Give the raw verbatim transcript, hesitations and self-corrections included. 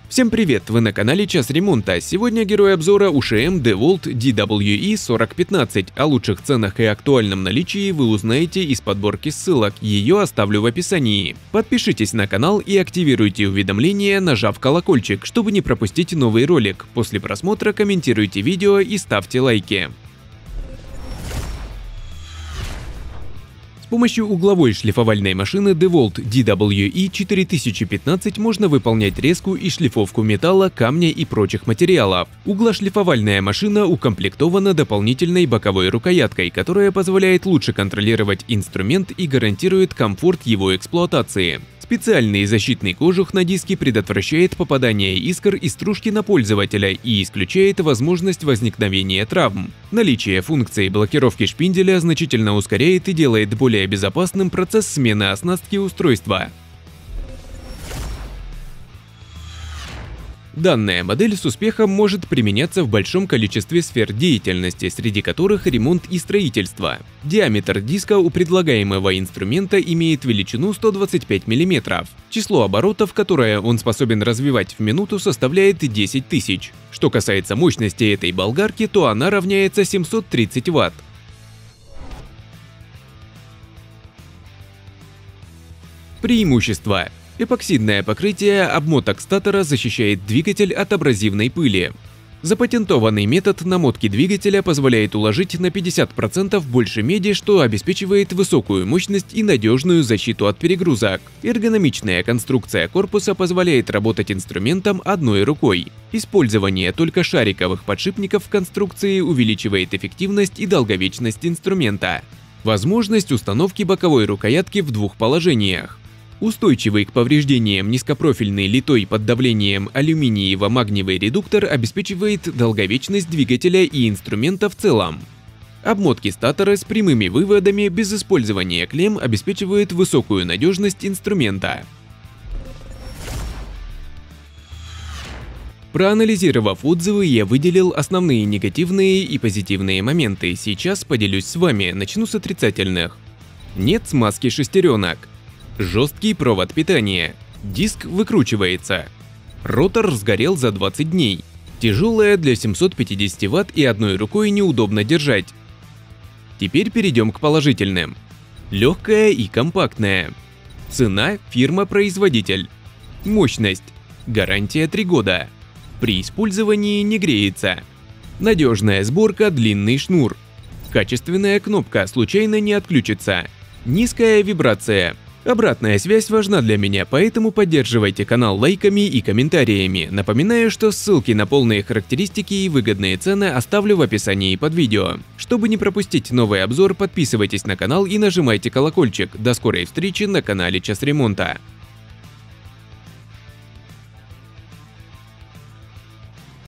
Всем привет, вы на канале Час Ремонта. Сегодня герой обзора у ши эм DeWalt ди дабл ю и сорок пятнадцать. О лучших ценах и актуальном наличии вы узнаете из подборки ссылок, ее оставлю в описании. Подпишитесь на канал и активируйте уведомления, нажав колокольчик, чтобы не пропустить новый ролик. После просмотра комментируйте видео и ставьте лайки. С помощью угловой шлифовальной машины DeWalt ди дабл ю и четыре тысячи пятнадцать можно выполнять резку и шлифовку металла, камня и прочих материалов. Углошлифовальная машина укомплектована дополнительной боковой рукояткой, которая позволяет лучше контролировать инструмент и гарантирует комфорт его эксплуатации. Специальный защитный кожух на диске предотвращает попадание искр и стружки на пользователя и исключает возможность возникновения травм. Наличие функции блокировки шпинделя значительно ускоряет и делает более безопасным процесс смены оснастки устройства. Данная модель с успехом может применяться в большом количестве сфер деятельности, среди которых ремонт и строительство. Диаметр диска у предлагаемого инструмента имеет величину сто двадцать пять миллиметров. Число оборотов, которое он способен развивать в минуту, составляет десять тысяч. Что касается мощности этой болгарки, то она равняется семьсот тридцать ватт. Преимущества. Эпоксидное покрытие обмоток статора защищает двигатель от абразивной пыли. Запатентованный метод намотки двигателя позволяет уложить на пятьдесят процентов больше меди, что обеспечивает высокую мощность и надежную защиту от перегрузок. Эргономичная конструкция корпуса позволяет работать инструментом одной рукой. Использование только шариковых подшипников в конструкции увеличивает эффективность и долговечность инструмента. Возможность установки боковой рукоятки в двух положениях. Устойчивый к повреждениям низкопрофильный литой под давлением алюминиево-магниевый редуктор обеспечивает долговечность двигателя и инструмента в целом. Обмотки статора с прямыми выводами без использования клемм обеспечивают высокую надежность инструмента. Проанализировав отзывы, я выделил основные негативные и позитивные моменты. Сейчас поделюсь с вами, начну с отрицательных. Нет смазки шестеренок. Жесткий провод питания. Диск выкручивается. Ротор сгорел за двадцать дней. Тяжелая для семисот пятидесяти ватт и одной рукой неудобно держать. Теперь перейдем к положительным. Легкая и компактная. Цена, фирма-производитель. Мощность. Гарантия три года. При использовании не греется. Надежная сборка, длинный шнур. Качественная кнопка, случайно не отключится. Низкая вибрация. Обратная связь важна для меня, поэтому поддерживайте канал лайками и комментариями. Напоминаю, что ссылки на полные характеристики и выгодные цены оставлю в описании под видео. Чтобы не пропустить новый обзор, подписывайтесь на канал и нажимайте колокольчик. До скорой встречи на канале Час Ремонта.